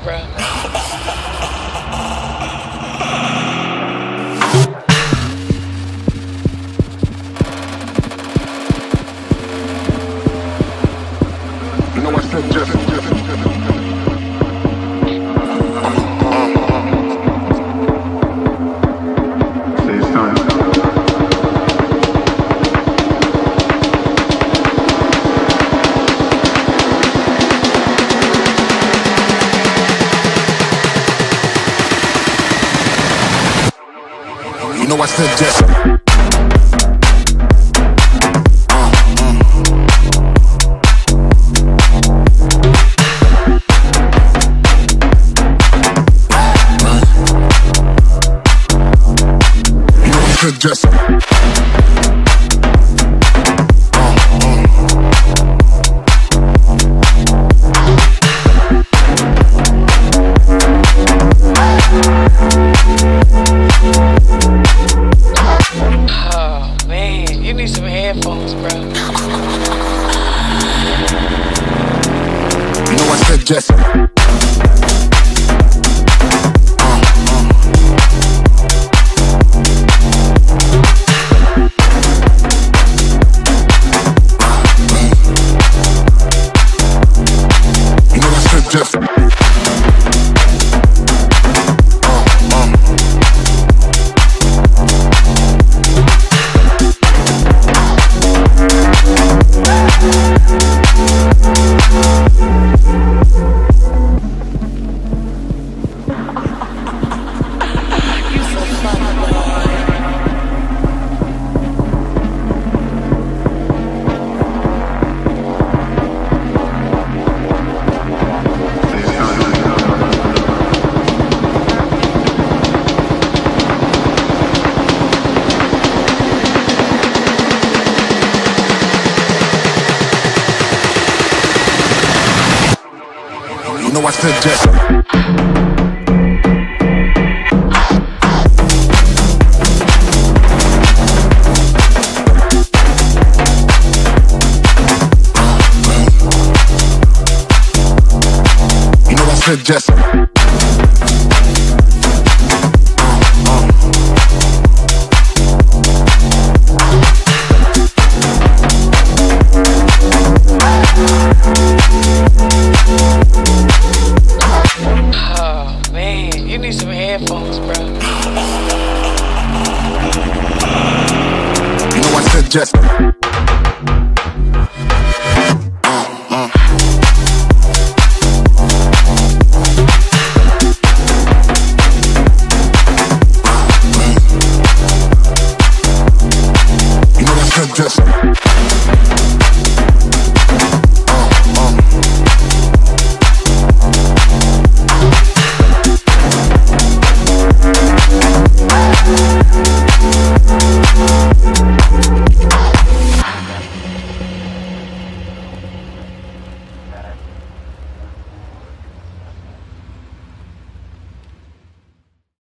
bro. You know I said just say son. You know I said just just Oh man, you need some headphones, bro. you know I said just just you know I said just you know I said just Oh man, you need some headphones, bro. you know I said just